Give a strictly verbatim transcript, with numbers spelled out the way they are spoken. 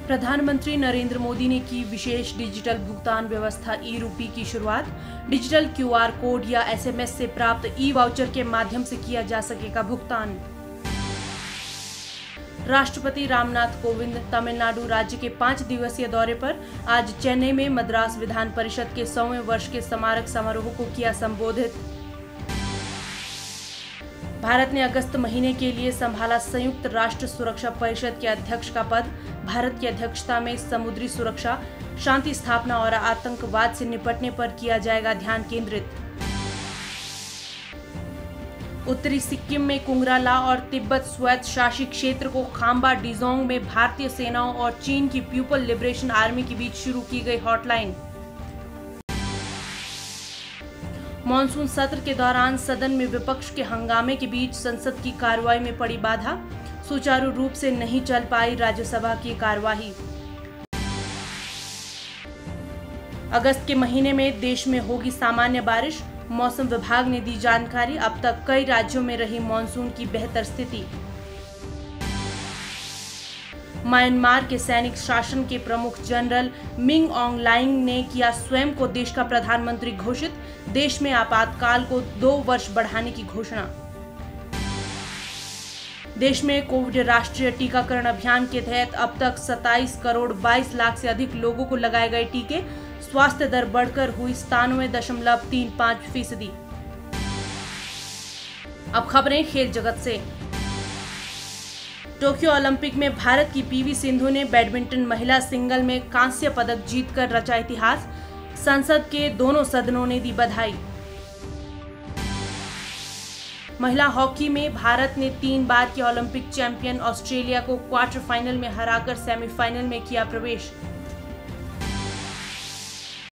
प्रधानमंत्री नरेंद्र मोदी ने की विशेष डिजिटल भुगतान व्यवस्था ई रूपी की शुरुआत। डिजिटल क्यूआर कोड या एसएमएस से प्राप्त ई वाउचर के माध्यम से किया जा सकेगा भुगतान। राष्ट्रपति रामनाथ कोविंद तमिलनाडु राज्य के पाँच दिवसीय दौरे पर आज चेन्नई में मद्रास विधान परिषद के सौवें वर्ष के स्मारक समारोह को किया संबोधित। भारत ने अगस्त महीने के लिए संभाला संयुक्त राष्ट्र सुरक्षा परिषद के अध्यक्ष का पद। भारत की अध्यक्षता में समुद्री सुरक्षा, शांति स्थापना और आतंकवाद से निपटने पर किया जाएगा ध्यान केंद्रित। उत्तरी सिक्किम में कुंगरा-ला और तिब्बत स्वायत्त शासित क्षेत्र को खाम्बा डिजोंग में भारतीय सेनाओं और चीन की पीपल लिबरेशन आर्मी के बीच शुरू की गई हॉटलाइन। मॉनसून सत्र के दौरान सदन में विपक्ष के हंगामे के बीच संसद की कार्रवाई में पड़ी बाधा। सुचारू रूप से नहीं चल पाई राज्यसभा की कार्यवाही। अगस्त के महीने में देश में होगी सामान्य बारिश। मौसम विभाग ने दी जानकारी। अब तक कई राज्यों में रही मॉनसून की बेहतर स्थिति। म्यांमार के सैनिक शासन के प्रमुख जनरल मिंग ऑंग लाइंग ने किया स्वयं को देश का प्रधानमंत्री घोषित। देश में आपातकाल को दो वर्ष बढ़ाने की घोषणा। देश में कोविड राष्ट्रीय टीकाकरण अभियान के तहत अब तक सत्ताईस करोड़ बाईस लाख से अधिक लोगों को लगाए गए टीके। स्वास्थ्य दर बढ़कर हुई सतानवे दशमलव तीन पाँच फीसदी। अब खबरें खेल जगत से। टोक्यो ओलंपिक में भारत की पीवी सिंधु ने बैडमिंटन महिला सिंगल में कांस्य पदक जीतकर रचा इतिहास। संसद के दोनों सदनों ने दी बधाई। महिला हॉकी में भारत ने तीन बार के ओलंपिक चैंपियन ऑस्ट्रेलिया को क्वार्टर फाइनल में हराकर सेमीफाइनल में किया प्रवेश।